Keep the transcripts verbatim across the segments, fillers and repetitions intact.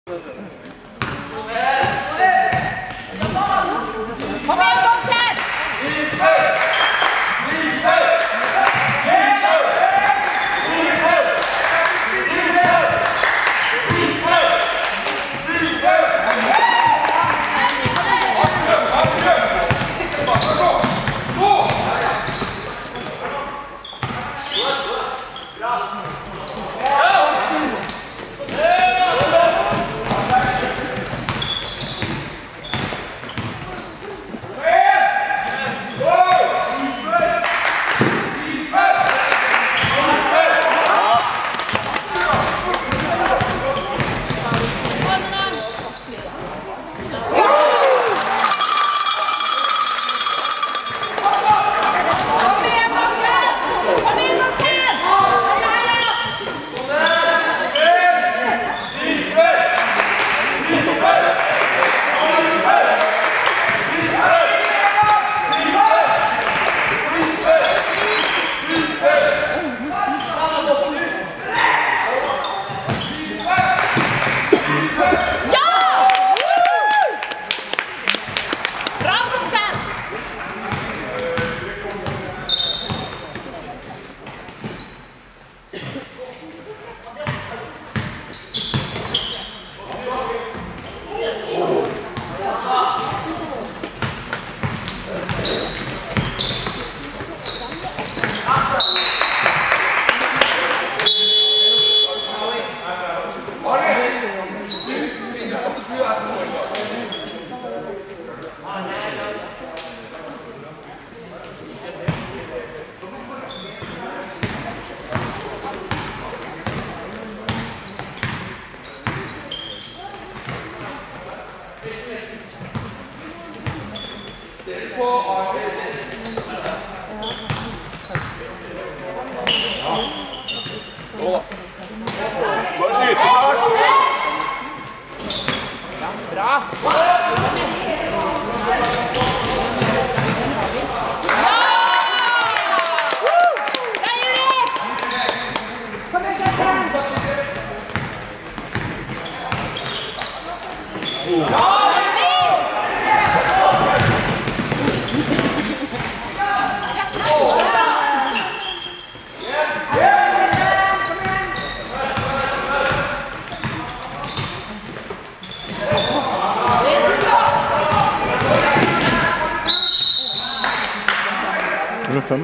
Fem.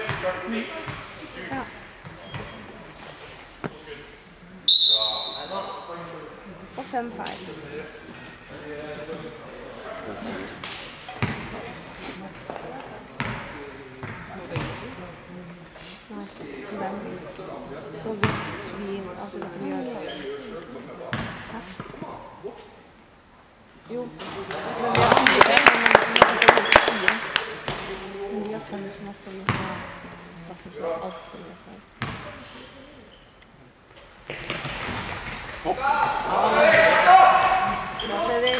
Og fem feil. Så hvis vi, altså hvis vi gjør Hæ? Jo, men vi har fire, men vi har fem som har spillet ha straffen på alt for det her. Hopp! Bra, Fredrik.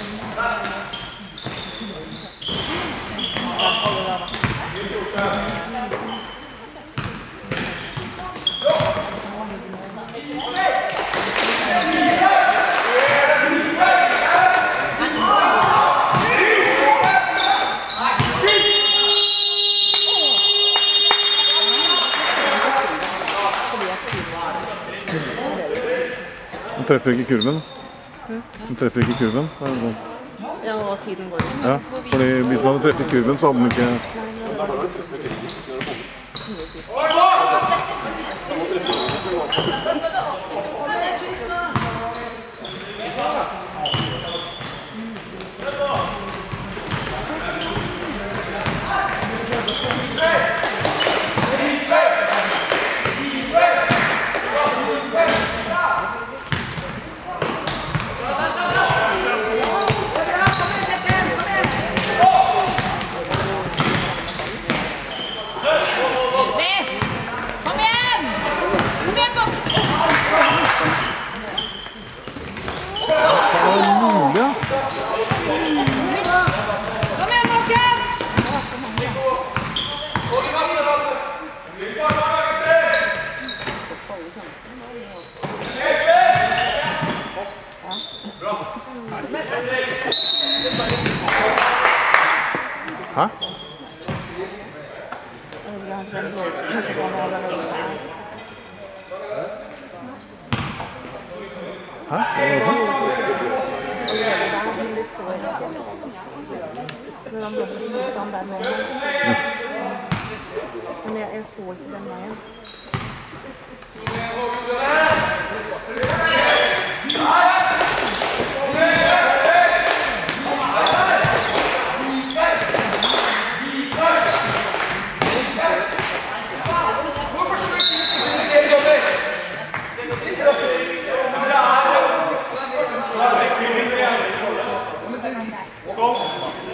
Den treffer ikke kurven. Den treffer ikke kurven. Ja, og tiden går ut. Ja, fordi hvis man hadde treffet kurven, så hadde den ikke... Hæ? Hæ? Hva er det? Men han ble stand der med meg. Men jeg, jeg så ikke den veien. Kom!